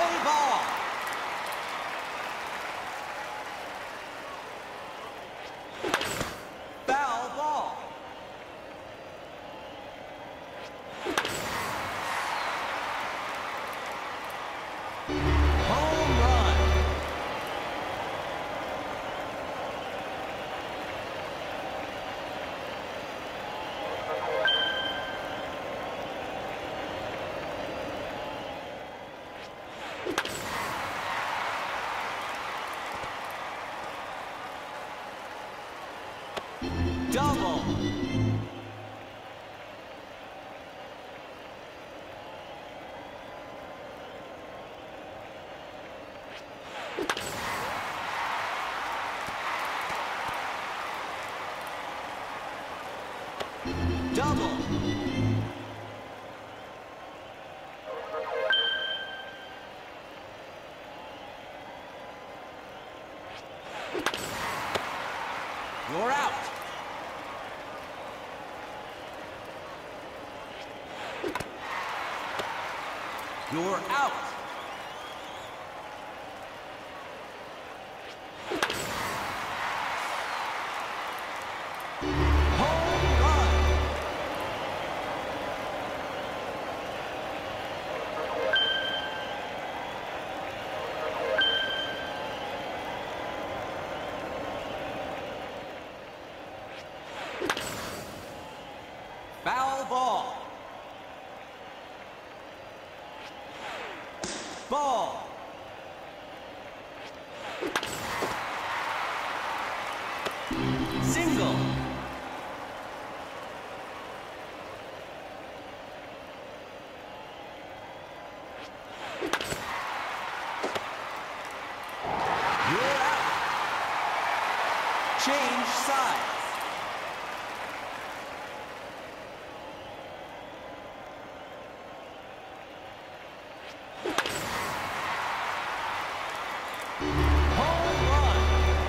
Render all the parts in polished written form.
Play ball. Foul ball. Home run. Double. Double. You're out. You're out. Home run. Foul ball. Ball. Single. You're out. Change sides. Home run.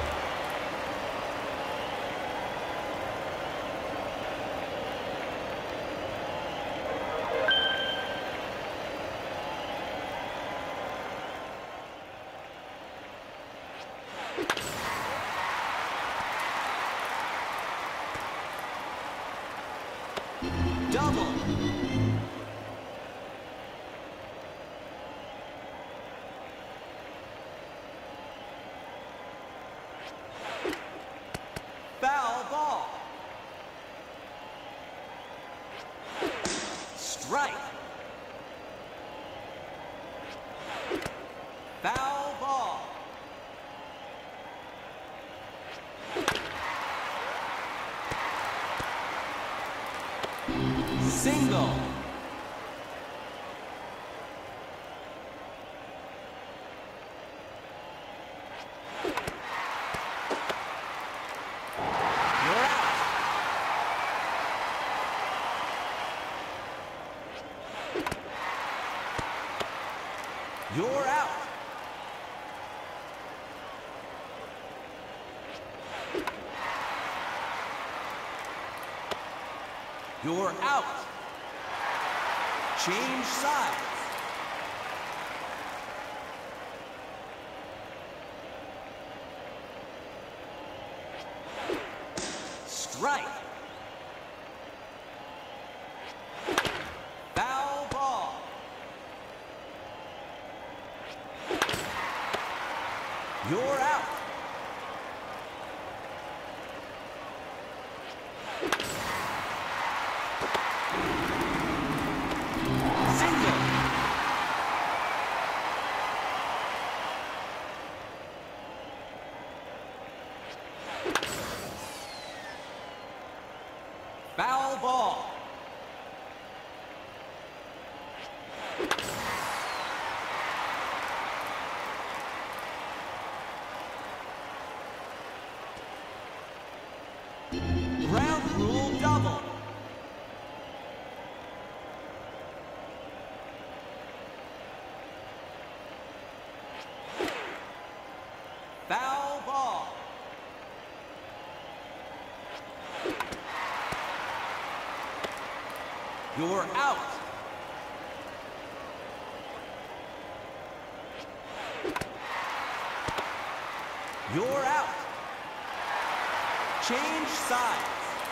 Double. Foul ball. Strike. Foul ball. Single. You're out. You're out. You're out. Change sides. Strike. Foul ball. You're out. Single. Foul ball. Ground rule double. Foul ball. You're out. You're out. Change sides.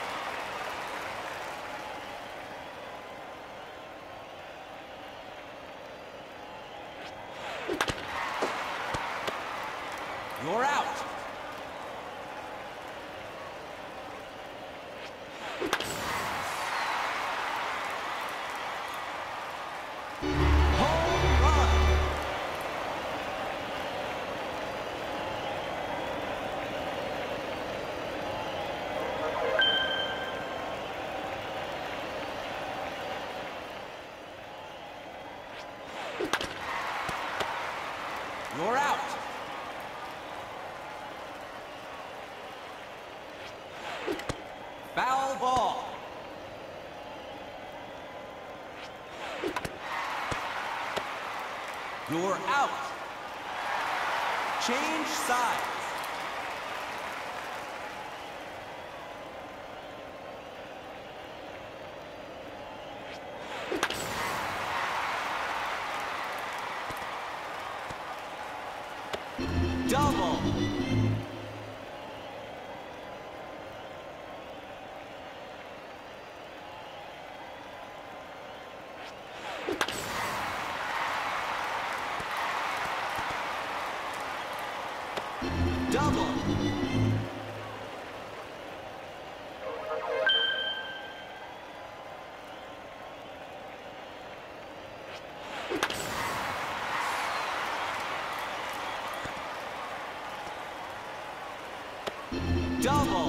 You're out. Home run. You're out. Foul ball. You're out. Change sides. Double. Double. Double.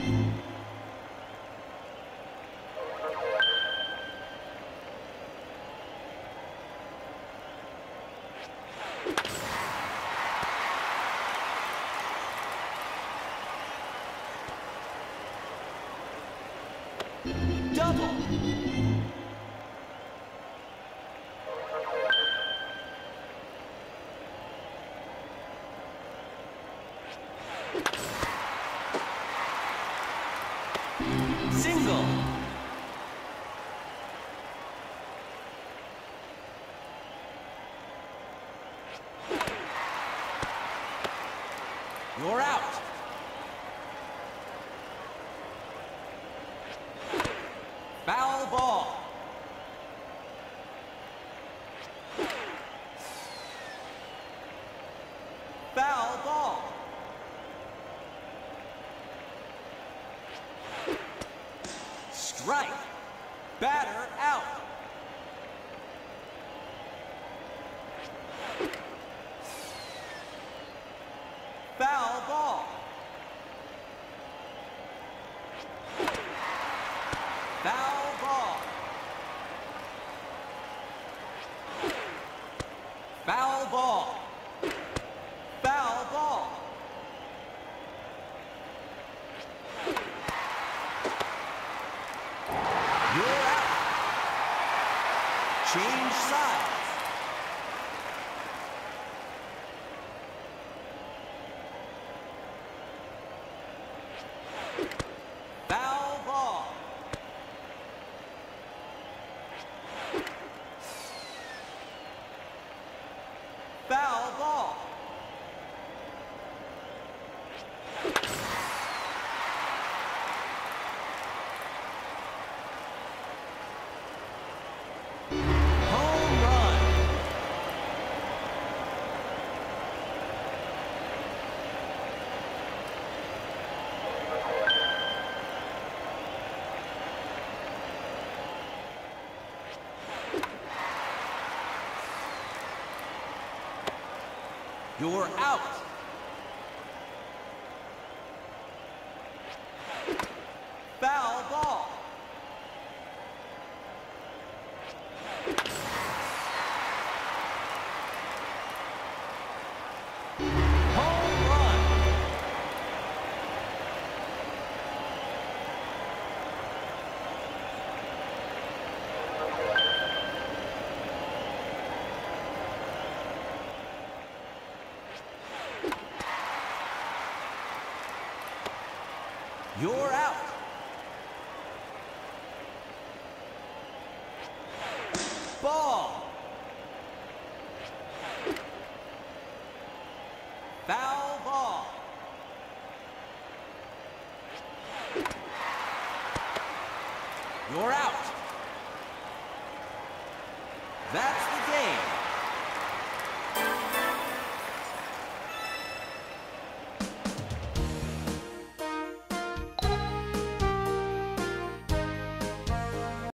Double. Single. You're out. Foul ball. Foul ball. Strike. Batter out. Foul ball. Foul ball. Foul ball. Foul ball. You're out. Change sides. Foul ball. Foul ball. Home run. You're out. Foul ball. Home run. You're out. Ball. Foul ball. You're out. That's